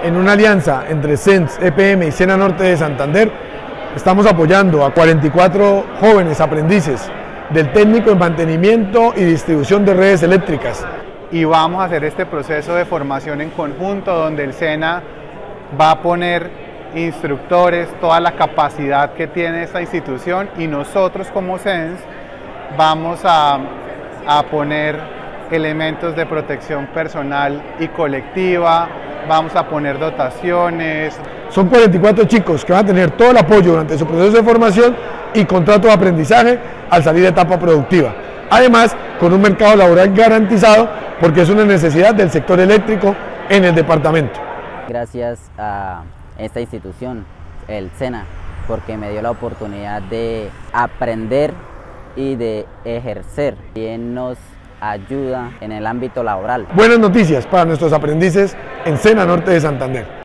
en una alianza entre CENS, EPM y SENA Norte de Santander, estamos apoyando a 44 jóvenes aprendices del técnico en mantenimiento y distribución de redes eléctricas. Y vamos a hacer este proceso de formación en conjunto donde el SENA va a poner instructores, toda la capacidad que tiene esta institución, y nosotros como CENS vamos a poner elementos de protección personal y colectiva, vamos a poner dotaciones. Son 44 chicos que van a tener todo el apoyo durante su proceso de formación y contrato de aprendizaje al salir de etapa productiva. Además, con un mercado laboral garantizado, porque es una necesidad del sector eléctrico en el departamento. Gracias a esta institución, el SENA, porque me dio la oportunidad de aprender y de ejercer. También nos ayuda en el ámbito laboral. Buenas noticias para nuestros aprendices en SENA Norte de Santander.